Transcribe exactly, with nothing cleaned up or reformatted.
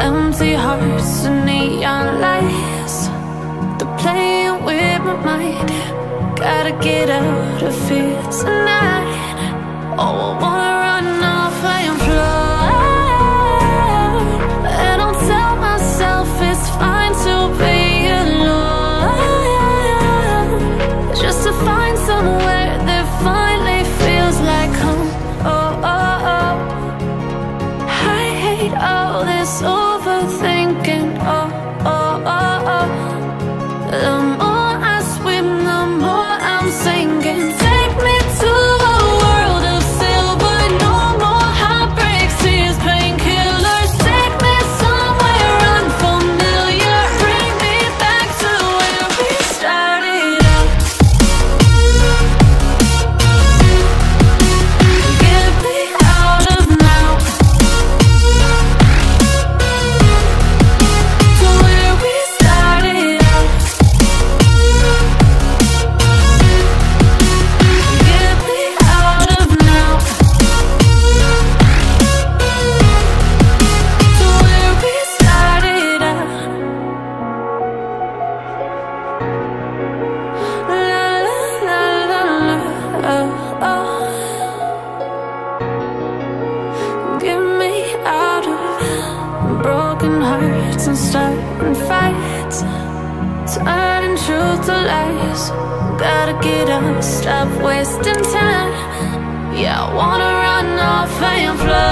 empty hearts and neon lights. They're playing with my mind. Gotta get out of here tonight. Oh, I wanna run off and fly. And I'll tell myself it's fine to be alone, just to find somewhere that finally feels like home. Oh, oh, oh. I hate all this overthinking. Oh, oh, oh, oh. The more I swim, the more I'm sinking. Take me to a world of silver. No more heartbreaks, tears, painkillers. Take me somewhere unfamiliar. Bring me back to where we started out. Get me out of now, to where we started out. Get me out of now, to where we started out. La la la la la, oh, oh. Get me out of broken hearts and starting fights, turning truth to lies. Gotta get up, stop wasting time. Yeah, I wanna run off and fly.